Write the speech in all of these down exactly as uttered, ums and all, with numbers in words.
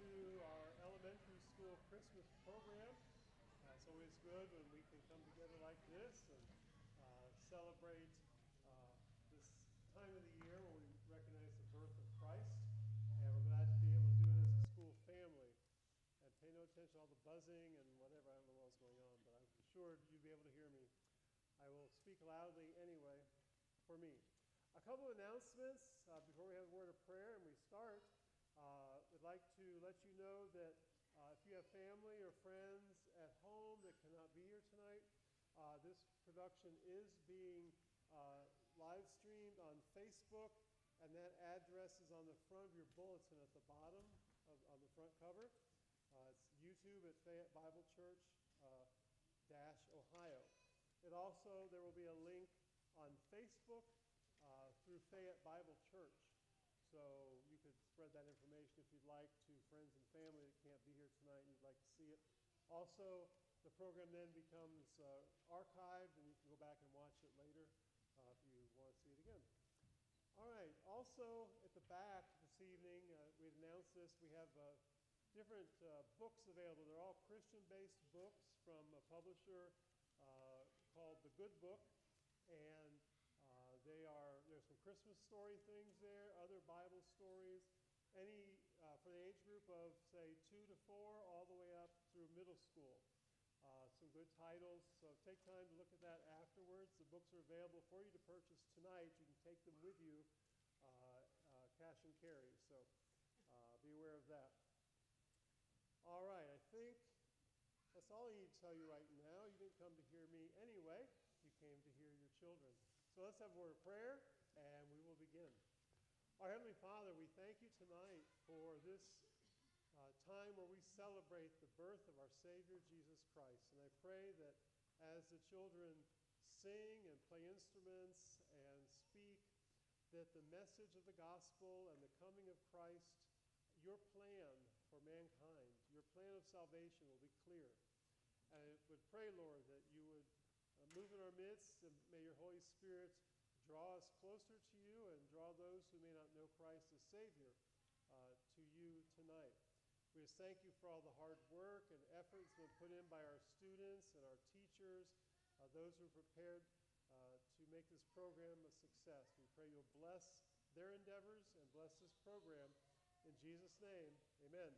to our elementary school Christmas program. Uh, it's always good when we can come together like this and uh, celebrate uh, this time of the year when we recognize the birth of Christ. And we're glad to be able to do it as a school family. And pay no attention to all the buzzing and whatever, I don't know what's going on, but I'm sure you'll be able to hear me. I will speak loudly anyway for me. A couple of announcements uh, before we have a word of prayer and we start. Uh, we'd like to let you know that uh, if you have family or friends at home that cannot be here tonight, uh, this production is being uh, live streamed on Facebook, and that address is on the front of your bulletin at the bottom of, on the front cover. Uh, it's YouTube at Fayette Bible Church uh, dash Ohio. It also, there will be a link on Facebook uh, through Fayette Bible Church. So you could spread that information if you'd like to friends and family that can't be here tonight and you'd like to see it. Also, the program then becomes uh, archived and you can go back and watch it later uh, if you want to see it again. All right, also at the back this evening, uh, we announced this, we have uh, different uh, books available. They're all Christian-based books from a publisher uh, called The Good Book, and uh, they are, there's some Christmas story things there, other Bible stories, any uh, for the age group of, say, two to four, all the way up through middle school. Uh, some good titles, so take time to look at that afterwards. The books are available for you to purchase tonight. You can take them with you, uh, uh, cash and carry, so uh, be aware of that. All right, I think that's all I need to tell you right now. You didn't come to hear me anyway. You came to hear your children. So let's have a word of prayer, and we will begin. Our Heavenly Father, we thank you tonight for this uh, time where we celebrate the birth of our Savior, Jesus Christ. And I pray that as the children sing and play instruments and speak, that the message of the gospel and the coming of Christ, your plan for mankind, your plan of salvation will be clear. And I would pray, Lord, that you would uh, move in our midst, and may your Holy Spirit draw us closer to you and draw those who may not know Christ as Savior uh, to you tonight. We just thank you for all the hard work and efforts that have been put in by our students and our teachers, uh, those who are prepared uh, to make this program a success. We pray you'll bless their endeavors and bless this program. In Jesus' name, amen.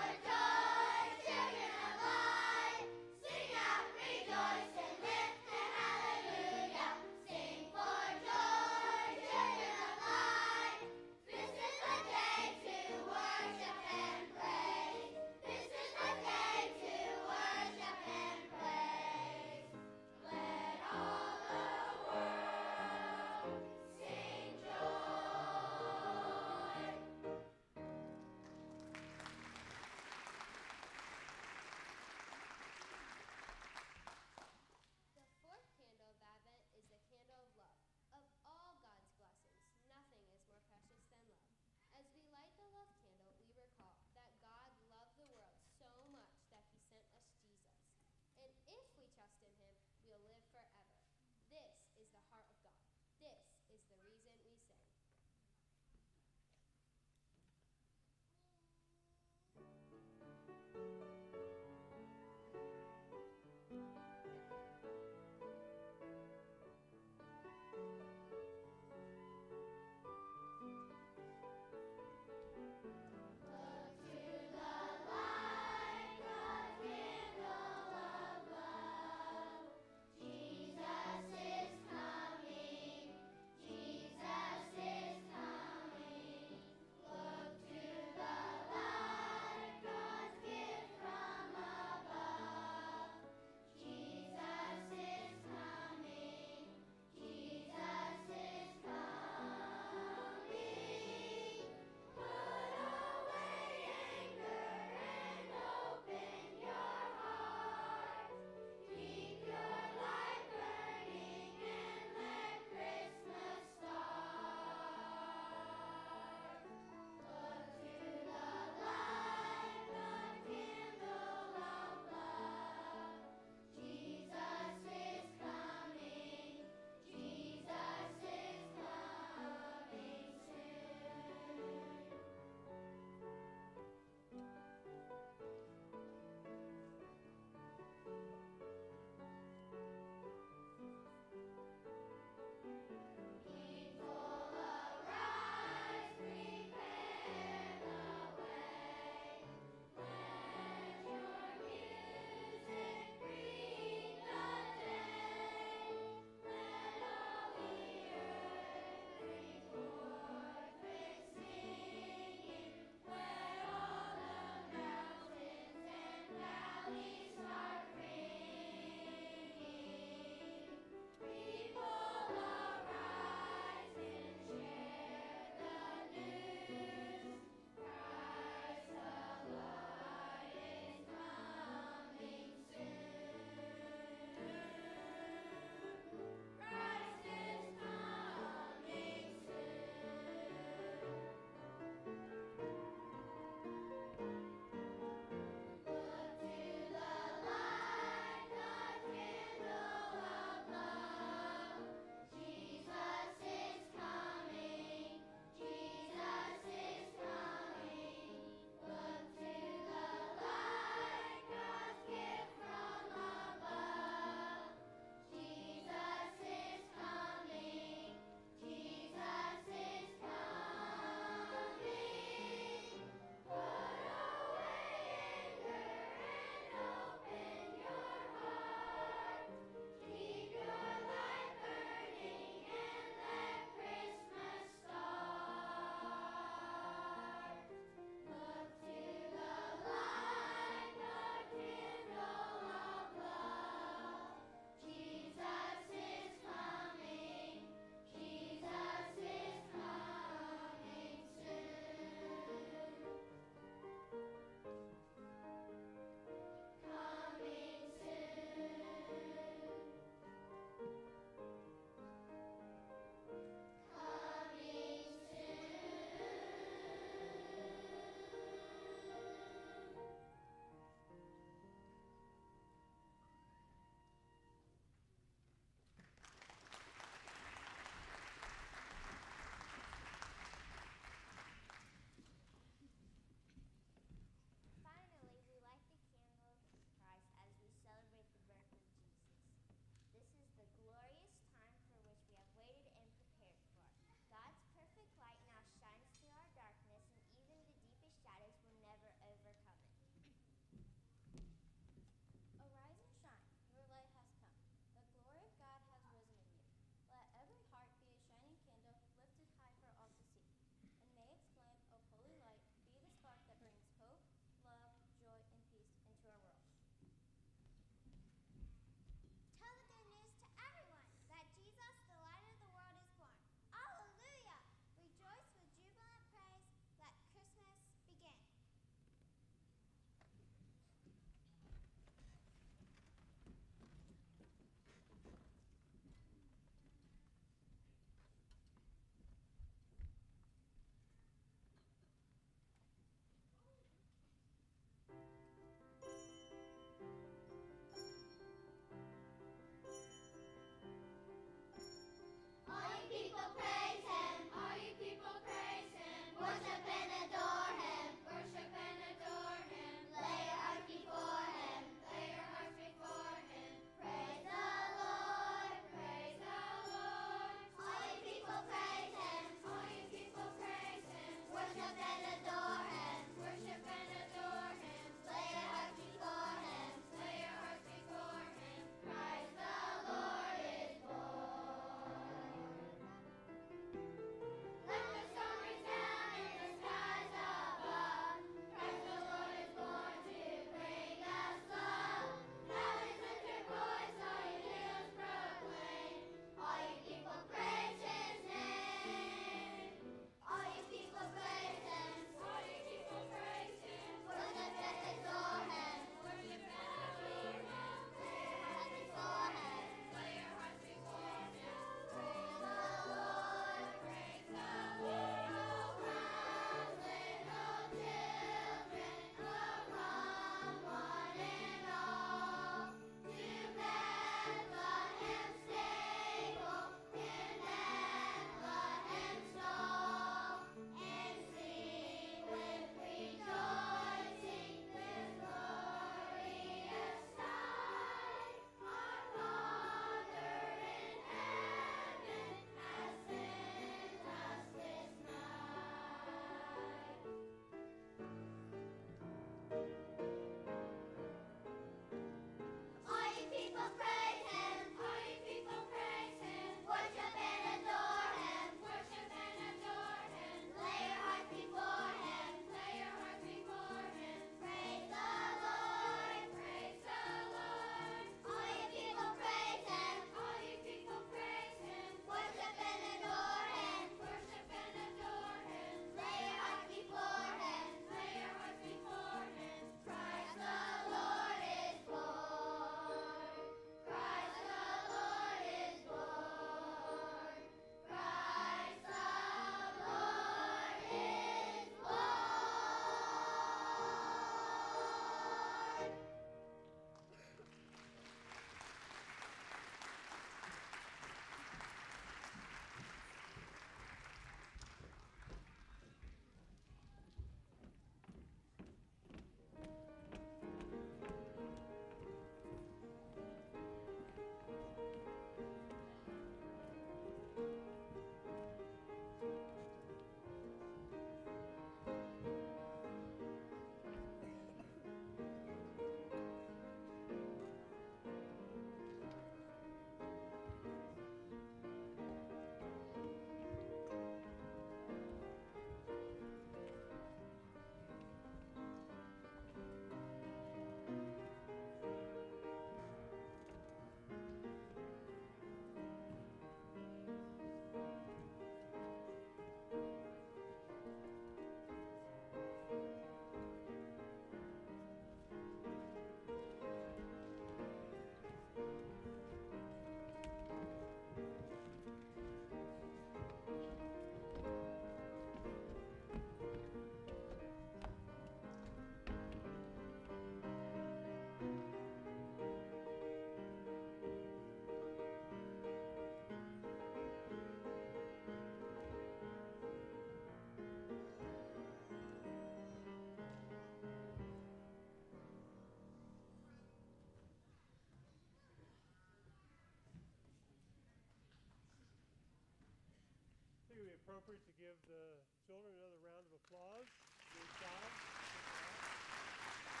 appropriate to give the children another round of applause. Good job. Good job.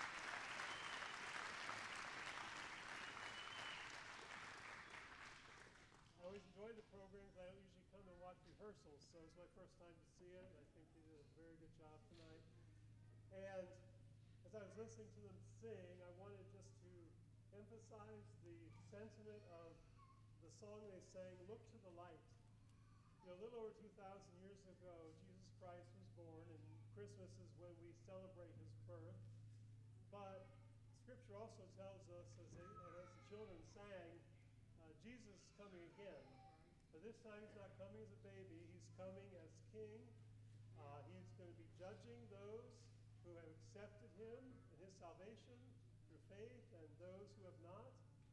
I always enjoy the programs. I don't usually come and watch rehearsals, so it's my first time to see it. I think they did a very good job tonight. And as I was listening to them sing, I wanted just to emphasize the sentiment of the song they sang, "Look to the Light." You know, a little over two thousand years ago, Jesus Christ was born, and Christmas is when we celebrate his birth. But Scripture also tells us, as, they, as the children sang, uh, Jesus is coming again. But this time he's not coming as a baby, he's coming as king. Uh, he's going to be judging those who have accepted him and his salvation through faith and those who have not.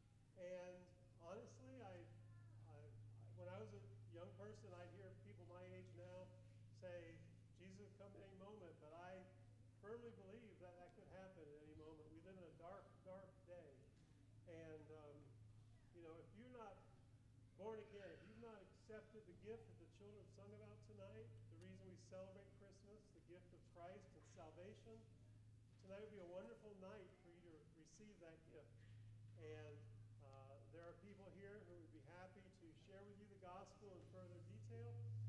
And honestly, I, I when I was a young person, I'd hear people my age now say, Jesus will come at any moment, but I firmly believe that that could happen at any moment. We live in a dark, dark day. And, um, you know, if you're not born again, if you've not accepted the gift that the children sung about tonight, the reason we celebrate Christmas, the gift of Christ and salvation, tonight would be a wonderful night for you to receive that gift. And uh, there are people here who would be happy to share with you the gospel in further detail.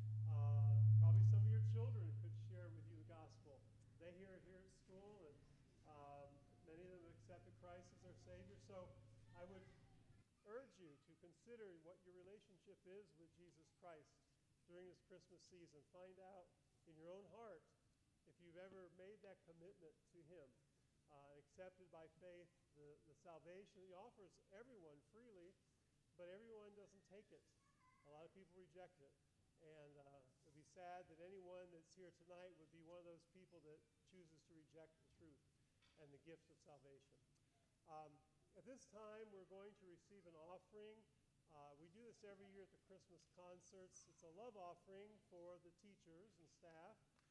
Uh, probably some of your children could share with you the gospel. They hear it here at school, and um, many of them have accepted Christ as their Savior. So I would urge you to consider what your relationship is with Jesus Christ during this Christmas season. Find out in your own heart if you've ever made that commitment to him, uh, accepted by faith the, the salvation he offers everyone freely, but everyone doesn't take it. A lot of people reject it. And uh, it would be sad that anyone that's here tonight would be one of those people that chooses to reject the truth and the gift of salvation. Um, At this time, we're going to receive an offering. Uh, we do this every year at the Christmas concerts. It's a love offering for the teachers and staff.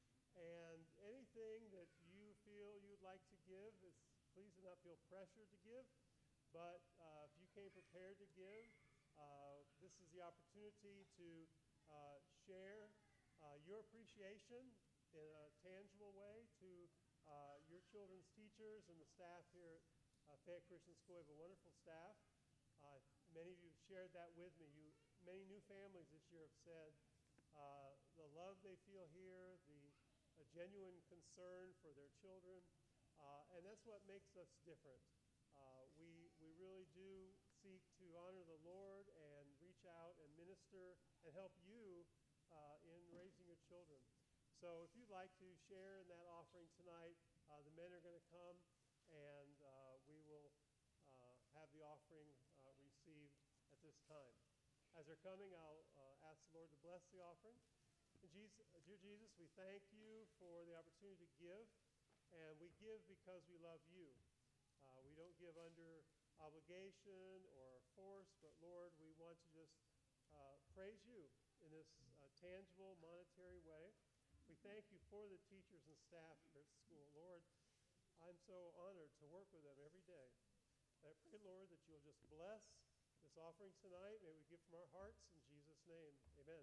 And anything that you feel you'd like to give, is, please do not feel pressured to give. But uh, if you came prepared to give, uh, this is the opportunity to uh, share uh, your appreciation in a tangible way to uh, your children's teachers and the staff here at Uh, Fayette Christian School. We have a wonderful staff. Uh, many of you have shared that with me. You, many new families this year have said uh, the love they feel here, the a genuine concern for their children, uh, and that's what makes us different. Uh, we, we really do seek to honor the Lord and reach out and minister and help you uh, in raising your children. So if you'd like to share in that offering tonight, uh, the men are going to come, and uh, we will uh, have the offering uh, received at this time. As they're coming, I'll uh, ask the Lord to bless the offering. And Jesus, dear Jesus, we thank you for the opportunity to give, and we give because we love you. Uh, we don't give under obligation or force, but Lord, we want to just uh, praise you in this uh, tangible, monetary way. We thank you for the teachers and staff here at school. Lord, I'm so honored to work with them every day. And I pray, Lord, that you'll just bless this offering tonight. May we give from our hearts in Jesus' name. Amen.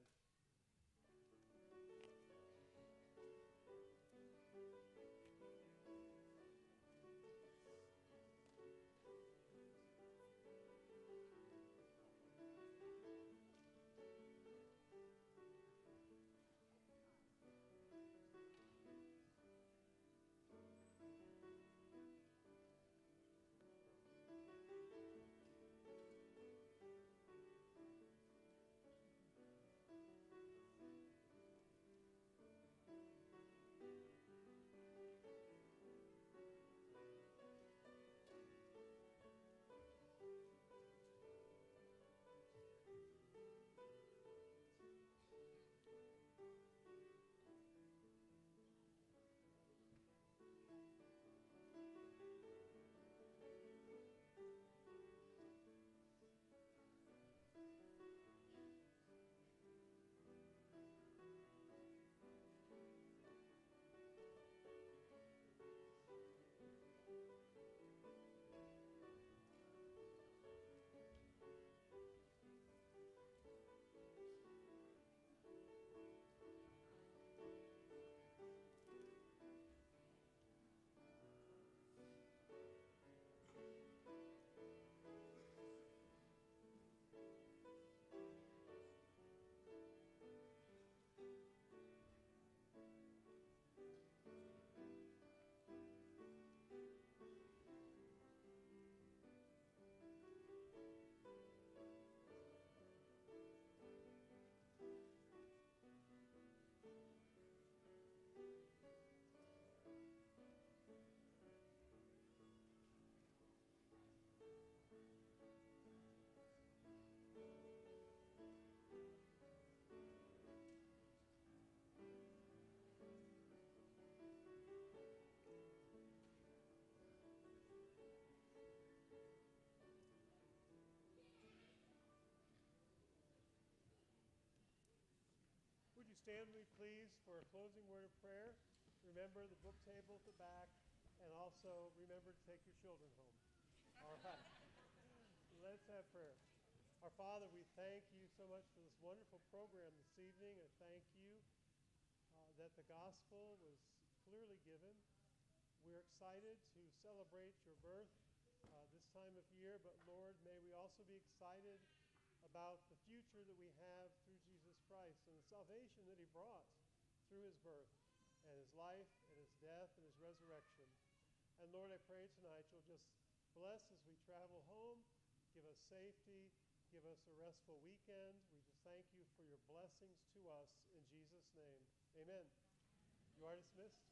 stand with me, please, for a closing word of prayer? Remember the book table at the back, and also remember to take your children home. All right. Let's have prayer. Our Father, we thank you so much for this wonderful program this evening. I thank you uh, that the gospel was clearly given. We're excited to celebrate your birth uh, this time of year, but Lord, may we also be excited about the future that we have through Jesus Christ and the salvation that he brought through his birth and his life and his death and his resurrection. And Lord, I pray tonight you'll just bless as we travel home, give us safety, give us a restful weekend. We just thank you for your blessings to us in Jesus' name. Amen. You are dismissed.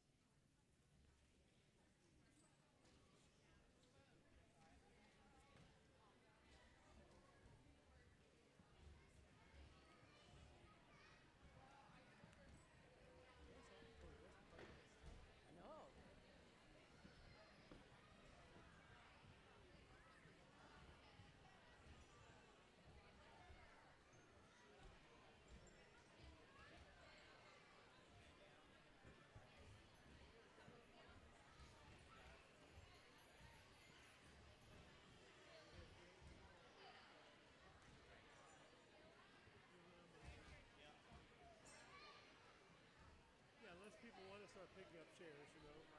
Yeah, unless people want to start picking up chairs, you know.